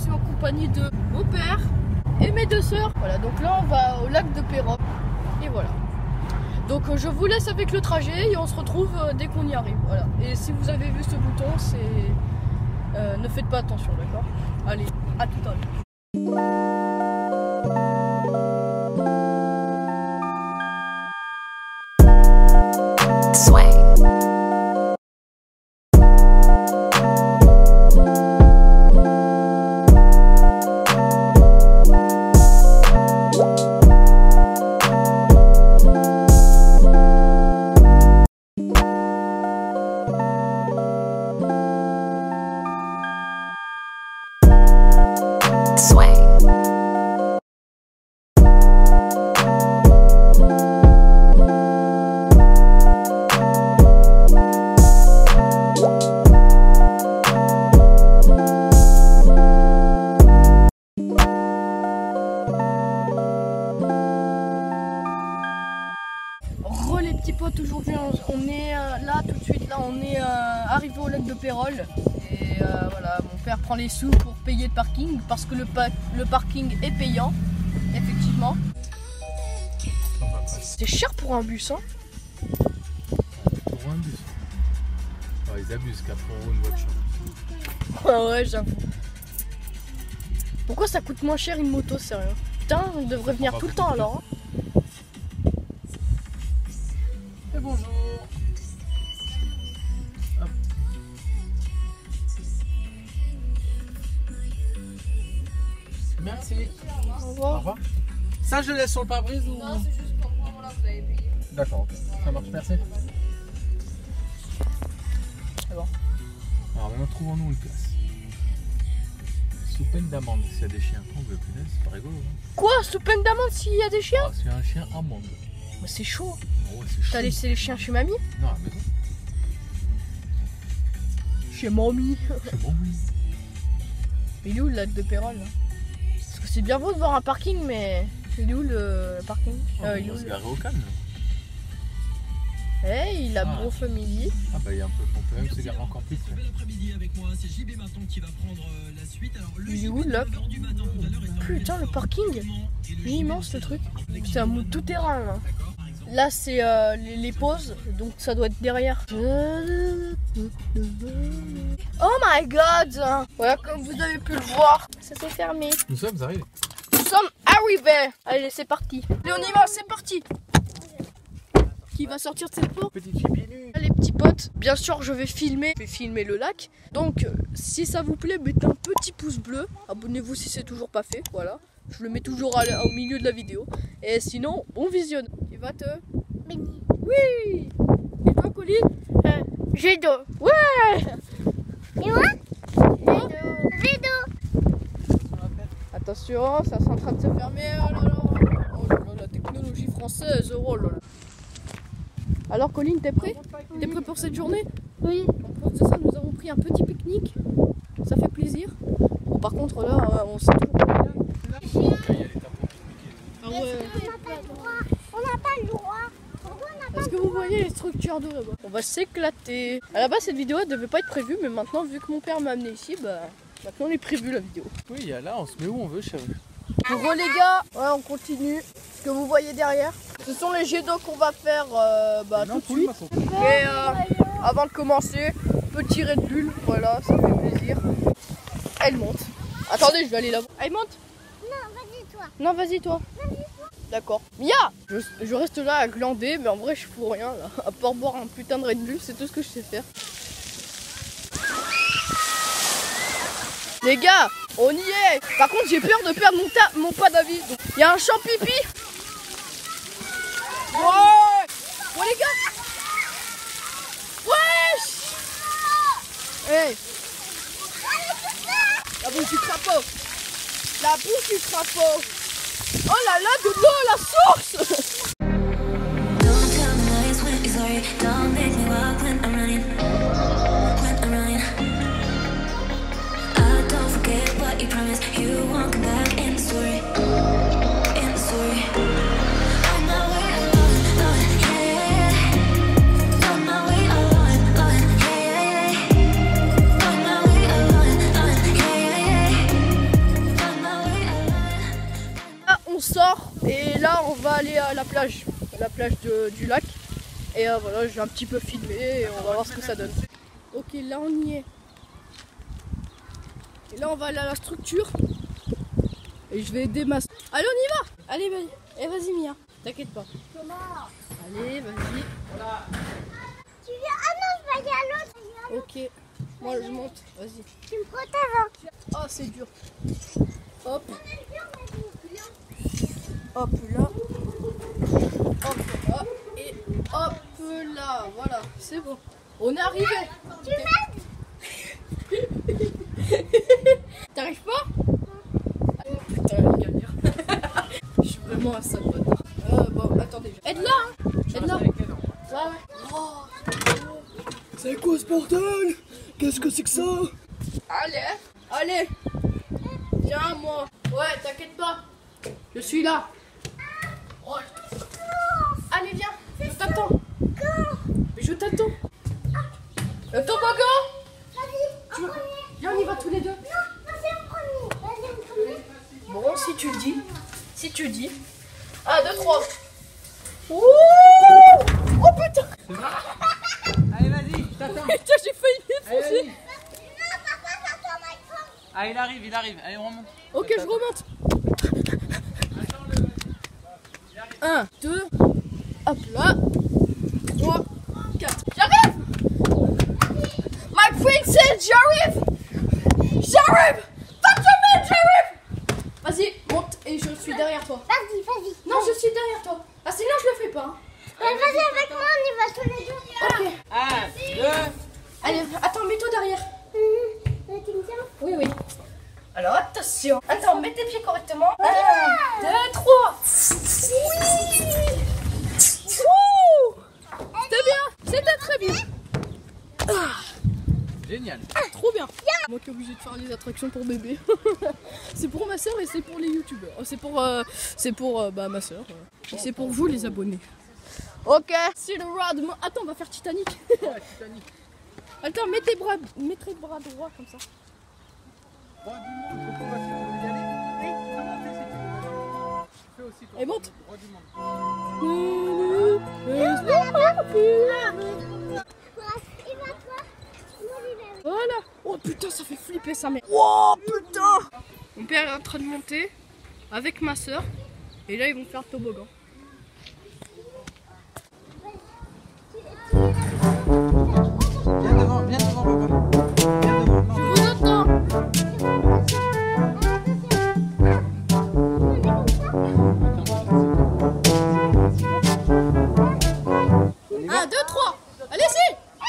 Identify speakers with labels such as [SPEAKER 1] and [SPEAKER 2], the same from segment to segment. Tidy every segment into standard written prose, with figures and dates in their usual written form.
[SPEAKER 1] suis en compagnie de mon père et mes deux sœurs. Voilà, donc là on va au lac de Pérob. Et voilà. Donc je vous laisse avec le trajet et on se retrouve dès qu'on y arrive. Voilà. Et si vous avez vu ce bouton, c'est... ne faites pas attention, d'accord? Allez, à tout à l'heure. Les petits potes, aujourd'hui on est là tout de suite, là on est arrivé au lac de Pérob et voilà, mon père prend les sous pour payer le parking parce que le parking est payant, effectivement. C'est cher pour un bus, hein?
[SPEAKER 2] Pour un bus. Oh, ils abusent, 4 € une voiture.
[SPEAKER 1] Ah ouais, j'avoue. Pourquoi ça coûte moins cher une moto, sérieux? Putain, on devrait venir tout le temps alors, hein?
[SPEAKER 2] Et bonjour. Hop. Merci.
[SPEAKER 1] Au revoir.
[SPEAKER 2] Au revoir. Ça, je le laisse sur le pare-brise ou...
[SPEAKER 1] Non, c'est juste pour moi, voilà, vous avez payé.
[SPEAKER 2] D'accord, ok. Ça marche, merci.
[SPEAKER 1] C'est bon.
[SPEAKER 2] Alors maintenant, trouvons-nous une place. Sous peine d'amende, s'il y a des chiens. Oh, mais punaise, c'est pas rigolo. Hein.
[SPEAKER 1] Quoi? Sous peine d'amende s'il y a des chiens?
[SPEAKER 2] Ah, c'est un chien amende.
[SPEAKER 1] Mais c'est chaud.
[SPEAKER 2] Oh, ouais, c'est chaud.
[SPEAKER 1] T'as laissé les chiens chez mamie?
[SPEAKER 2] Non, à la maison.
[SPEAKER 1] Chez mamie.
[SPEAKER 2] C'est bon, oui.
[SPEAKER 1] Il est où le lac de Pérob là? Parce que c'est bien beau de voir un parking, mais il est où le parking? Il est où
[SPEAKER 2] On se garer au calme.
[SPEAKER 1] Hey, il a Bro Family.
[SPEAKER 2] Ah bah il y a un peu, on peut même se garer encore plus.
[SPEAKER 1] Il est où le lac? Putain, le parking, il est immense le truc. C'est un tout terrain là. Là c'est les pauses, donc ça doit être derrière. Oh my god! Voilà, comme vous avez pu le voir, ça s'est fermé.
[SPEAKER 2] Nous sommes arrivés.
[SPEAKER 1] Nous sommes arrivés. Allez, c'est parti. Allez, on y va, c'est parti. Qui va sortir de cette porte?
[SPEAKER 2] Petite fille pieds nus.
[SPEAKER 1] Les petits potes, bien sûr je vais filmer le lac. Donc si ça vous plaît, mettez un petit pouce bleu. Abonnez-vous si c'est toujours pas fait, voilà. Je le mets toujours au milieu de la vidéo. Et sinon, on visionne. Tu vas te... Oui. Et toi, Colline? J'ai deux. Ouais.
[SPEAKER 3] Et moi? J'ai deux.
[SPEAKER 1] Attention, ça c'est en train de se fermer. Oh là là. Oh là là, la technologie française. Oh là là. Alors Colline, t'es prêt? T'es prêt pour cette journée?
[SPEAKER 3] Oui.
[SPEAKER 1] En plus de ça, nous avons pris un petit pique-nique. Ça fait plaisir. Bon, par contre là, on sait toujours pas. Ah ouais.
[SPEAKER 3] On n'a pas le droit. Pourquoi on n'a pas
[SPEAKER 1] Est-ce que vous voyez les structures d'eau là-bas? On va s'éclater. À la base, cette vidéo elle devait pas être prévue, mais maintenant, vu que mon père m'a amené ici, bah maintenant elle est prévue la vidéo.
[SPEAKER 2] Oui, là on se met où on veut, chérie.
[SPEAKER 1] Bon les gars, ouais, on continue. Ce que vous voyez derrière, ce sont les jets d'eau qu'on va faire tout de suite. Et avant de commencer, petit Red Bull, voilà, ça fait plaisir. Elle monte. Attendez, je vais aller là-bas. Elle monte?
[SPEAKER 3] Non, vas-y toi.
[SPEAKER 1] Non, vas-y toi. D'accord. Mia! Je reste là à glander, mais en vrai je fous rien là. À part boire un putain de Red Bull, c'est tout ce que je sais faire. Les gars, on y est. Par contre, j'ai peur de perdre mon pas d'avis. Il y a un champ pipi. Ouais. Ouais les gars. Wesh. Hey. La bouffe du crapaud. La bouffe du crapaud. Oh là là, de l'eau, la source. Et là on va aller à la plage du lac. Et voilà, j'ai un petit peu filmé et on va voir ce que ça donne. Ok, là on y est. Et là on va aller à la structure. Et je vais aider ma... Allez, on y va. Allez, vas-y. Et vas-y Mia, t'inquiète pas. Allez, vas-y.
[SPEAKER 3] Tu viens? Ah non, je vais aller à l'autre.
[SPEAKER 1] Ok, moi je monte, vas-y.
[SPEAKER 3] Tu me protèges, hein.
[SPEAKER 1] Oh, c'est dur. Hop. Hop là. Hop là. Et hop là. Voilà, c'est bon. On est arrivé.
[SPEAKER 3] Tu m'aides?
[SPEAKER 1] T'arrives pas? Putain, elle galère. Je suis vraiment un sale bâtard. Bon, attendez. Aide-la, hein. Aide-la. Ouais. Oh.
[SPEAKER 4] C'est quoi ce bordel? Qu'est-ce que c'est que ça?
[SPEAKER 1] Allez. Viens, moi. Ouais, t'inquiète pas. Je suis là. Ouais. Allez, viens. Je t'attends. Mais je t'attends. Le toboggan.
[SPEAKER 3] Vas-y, en premier.
[SPEAKER 1] Viens, on y va tous les deux.
[SPEAKER 3] Non, vas-y en premier. Vas-y en premier.
[SPEAKER 1] Bon, si tu le dis. 1, 2, 3. Ouh. Oh putain.
[SPEAKER 2] Allez, vas-y, je t'attends.
[SPEAKER 1] Putain, j'ai failli m'effoncer.
[SPEAKER 3] Non, papa, ça tourne avec toi.
[SPEAKER 2] Ah, il arrive. Allez, on remonte.
[SPEAKER 1] Ok, je remonte. 1, 2, hop là. 3, 4. J'arrive. My princess, j'arrive. J'arrive. J'arrive. Vas-y, monte et je suis derrière toi.
[SPEAKER 3] Vas-y.
[SPEAKER 1] Non, je suis derrière toi. Ah, sinon je le fais pas.
[SPEAKER 3] Vas-y avec moi, on y va tous les deux.
[SPEAKER 1] Ok.
[SPEAKER 2] 1, 2.
[SPEAKER 1] Allez, attends, mets-toi derrière.
[SPEAKER 3] Tu me tiens?
[SPEAKER 1] Oui. Alors attention. Attends, mets tes pieds correctement. 1, 2, 3. Oui. C'était bien. C'était très bien.
[SPEAKER 2] Génial.
[SPEAKER 1] Trop bien. Moi qui est obligé de faire les attractions pour bébé. C'est pour ma soeur et c'est pour les youtubeurs. C'est pour ma soeur. Et c'est pour vous les abonnés. Ok. C'est le ride. Attends, on va faire Titanic.
[SPEAKER 2] Ouais, Titanic.
[SPEAKER 1] Attends, mets tes bras droits comme ça.
[SPEAKER 2] Roi du monde, pourquoi tu veux y aller? Oui. Fais aussi ton
[SPEAKER 1] Et monte.
[SPEAKER 2] roi du monde.
[SPEAKER 1] Voilà. Oh putain, ça fait flipper ça, mais. Oh putain. Mon père est en train de monter avec ma soeur. Et là, ils vont faire le toboggan.
[SPEAKER 2] Viens devant, papa. Viens devant.
[SPEAKER 1] Je vous entends. 1, 2, 3. Allez-y.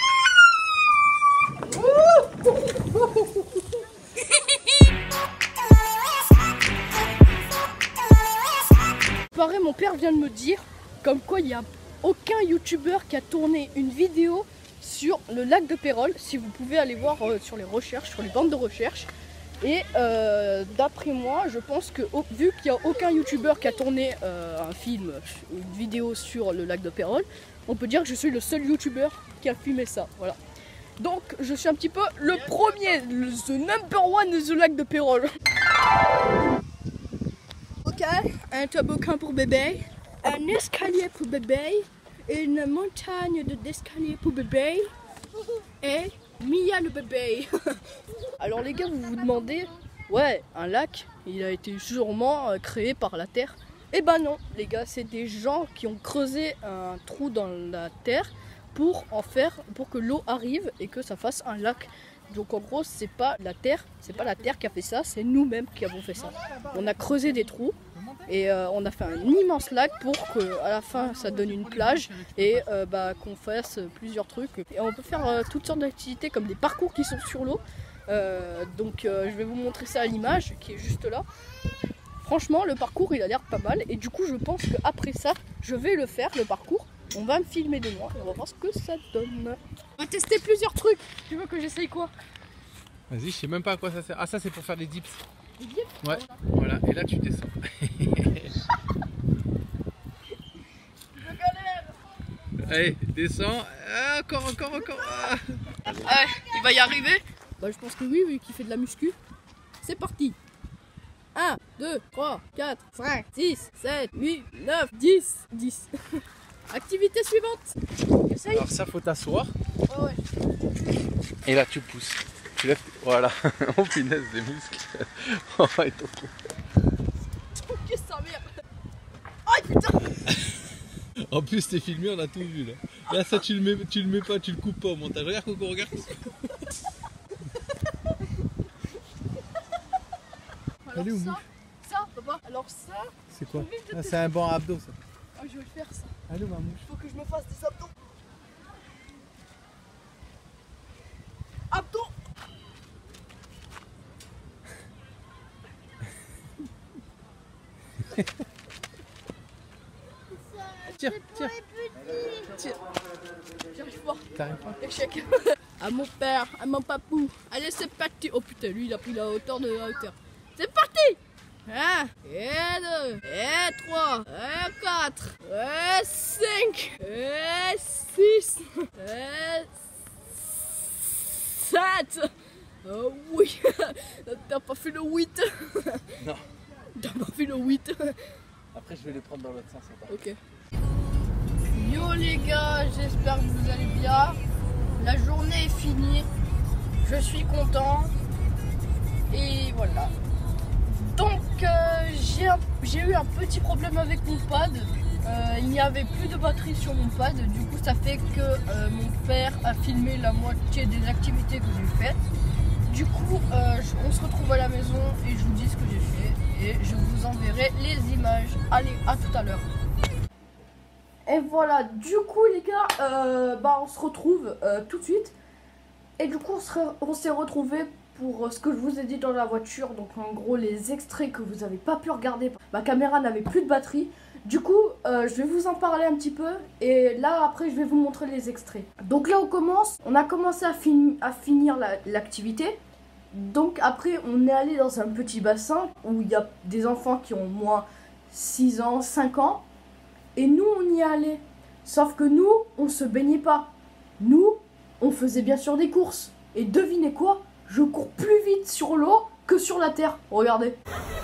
[SPEAKER 1] Pareil, mon père vient de me dire comme quoi il n'y a aucun youtubeur qui a tourné une vidéo sur le lac de Pérols. Si vous pouvez aller voir sur les recherches, sur les bandes de recherche. Et d'après moi, je pense que vu qu'il n'y a aucun youtubeur qui a tourné un film, une vidéo sur le lac de Pérols, on peut dire que je suis le seul youtubeur qui a filmé ça. Voilà. Donc je suis un petit peu le premier, the number one de ce lac de Pérols. Ok, un toboggan pour bébé, un escalier pour bébé, une montagne d'escalier pour bébé et Mia le bébé. Alors les gars, vous vous demandez, ouais, un lac, il a été sûrement créé par la terre. Eh ben non, les gars, c'est des gens qui ont creusé un trou dans la terre pour que l'eau arrive et que ça fasse un lac. Donc en gros, c'est pas la terre qui a fait ça, c'est nous-mêmes qui avons fait ça. On a creusé des trous et on a fait un immense lac pour qu'à la fin ça donne une plage et qu'on fasse plusieurs trucs. Et on peut faire toutes sortes d'activités comme des parcours qui sont sur l'eau. Je vais vous montrer ça à l'image qui est juste là. Franchement, le parcours il a l'air pas mal et du coup je pense qu'après ça, je vais le faire, le parcours. On va me filmer de moi et on va voir ce que ça donne. On va tester plusieurs trucs. Tu veux que j'essaye quoi?
[SPEAKER 2] Vas-y, je sais même pas à quoi ça sert. Ah, ça c'est pour faire des dips.
[SPEAKER 1] Des dips?
[SPEAKER 2] Ouais, voilà, et là tu descends.
[SPEAKER 1] Je galère.
[SPEAKER 2] Allez, descends. Ah, encore. Ah.
[SPEAKER 1] Ouais, il va y arriver. Bah je pense que oui, vu qu'il fait de la muscu. C'est parti. 1, 2, 3, 4, 5, 6, 7, 8, 9, 10. 10. Activité suivante. Essaye.
[SPEAKER 2] Alors ça, faut t'asseoir.
[SPEAKER 1] Ouais, ouais.
[SPEAKER 2] Et là, tu pousses. Tu lèves. Voilà. Oh punaise, des muscles. Oh, et ton cou.
[SPEAKER 1] Qu'est-ce que ça merde. Oh putain.
[SPEAKER 2] En plus, t'es filmé, on a tout vu là. Là, ça, tu le mets pas, tu le coupes pas au montage. Regarde, Coco, regarde.
[SPEAKER 1] Alors
[SPEAKER 2] Allez, où
[SPEAKER 1] ça,
[SPEAKER 2] mouche.
[SPEAKER 1] ça, papa. Alors ça,
[SPEAKER 2] C'est quoi?
[SPEAKER 1] J'ai envie de
[SPEAKER 2] Ah,
[SPEAKER 1] te-
[SPEAKER 2] c'est un banc à abdos ça.
[SPEAKER 1] je vais le faire ça.
[SPEAKER 2] Allez, ma mouche.
[SPEAKER 1] Faut que je me fasse des abdos. Abdos.
[SPEAKER 2] Tiens, tiens.
[SPEAKER 1] Tiens. J'arrive pas.
[SPEAKER 2] T'arrives pas?
[SPEAKER 1] Échec. À mon père, à mon papou. Allez, c'est parti. Oh putain, lui, il a pris la hauteur de la hauteur. C'est parti. 1, et 2, et 3, et 4, et 5, et 6, et 7. Oh oui. T'as pas fait le 8.
[SPEAKER 2] Non.
[SPEAKER 1] T'as pas fait le 8.
[SPEAKER 2] Après, je vais les prendre dans l'autre sens.
[SPEAKER 1] Ok. Yo les gars, j'espère que vous allez bien. La journée est finie. Je suis content. Et voilà. Donc j'ai eu un petit problème avec mon pad. Il n'y avait plus de batterie sur mon pad. Du coup ça fait que mon père a filmé la moitié des activités que j'ai faites. Du coup on se retrouve à la maison et je vous dis ce que j'ai fait. Et je vous enverrai les images. Allez, à tout à l'heure. Et voilà, du coup les gars, on se retrouve tout de suite. Et du coup on s'est retrouvés pour ce que je vous ai dit dans la voiture. Donc en gros les extraits que vous n'avez pas pu regarder. Ma caméra n'avait plus de batterie. Du coup je vais vous en parler un petit peu. Et là après je vais vous montrer les extraits. Donc là on a commencé à finir l'activité. Donc après on est allé dans un petit bassin où il y a des enfants qui ont au moins 6 ans, 5 ans. Et nous, on y allait. Sauf que nous, on se baignait pas. Nous, on faisait bien sûr des courses. Et devinez quoi? Je cours plus vite sur l'eau que sur la terre. Regardez.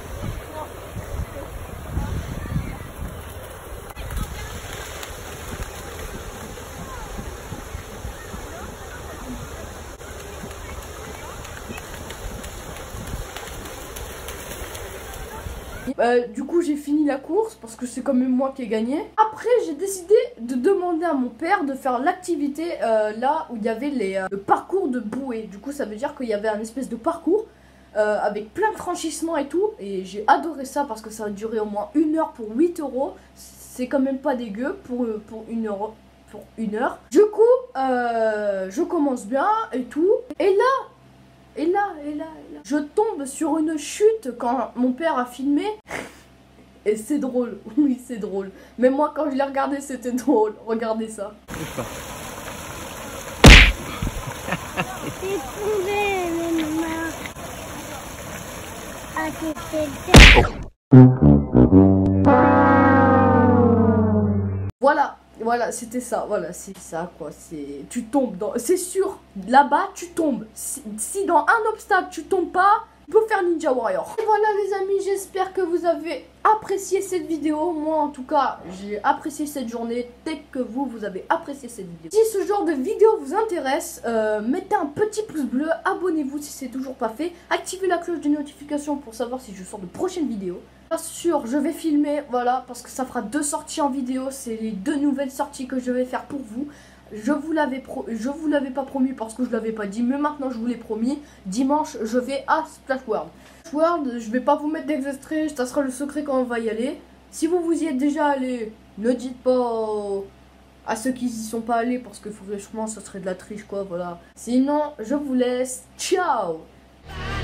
[SPEAKER 1] Du coup j'ai fini la course parce que c'est quand même moi qui ai gagné. Après j'ai décidé de demander à mon père de faire l'activité là où il y avait le parcours de bouée. Du coup ça veut dire qu'il y avait un espèce de parcours avec plein de franchissements et tout. Et j'ai adoré ça parce que ça a duré au moins 1 heure pour 8 €. C'est quand même pas dégueu pour 1 euro, pour 1 heure. Du coup je commence bien et tout. Et là, je tombe sur une chute quand mon père a filmé. Et c'est drôle, oui c'est drôle. Mais moi quand je l'ai regardé c'était drôle, regardez ça.
[SPEAKER 3] T'es tombé, maman. Ah,
[SPEAKER 1] Voilà, c'était ça, voilà, c'est ça quoi, tu tombes dans, c'est sûr, là-bas tu tombes, si dans un obstacle tu tombes pas, tu peux faire Ninja Warrior. Et voilà les amis, j'espère que vous avez apprécié cette vidéo, moi en tout cas, j'ai apprécié cette journée, dès que vous avez apprécié cette vidéo. Si ce genre de vidéo vous intéresse, mettez un petit pouce bleu, abonnez-vous si c'est toujours pas fait, activez la cloche de notification pour savoir si je sors de prochaines vidéos. Bien sûr, je vais filmer, voilà, parce que ça fera 2 sorties en vidéo. C'est les 2 nouvelles sorties que je vais faire pour vous. Je vous l'avais pas promis parce que je l'avais pas dit, mais maintenant je vous l'ai promis. Dimanche, je vais à Splash World. Splash World, je vais pas vous mettre des extraits, ça sera le secret quand on va y aller. Si vous y êtes déjà allé, ne dites pas à ceux qui y sont pas allés parce que franchement, ça serait de la triche quoi, voilà. Sinon, je vous laisse. Ciao!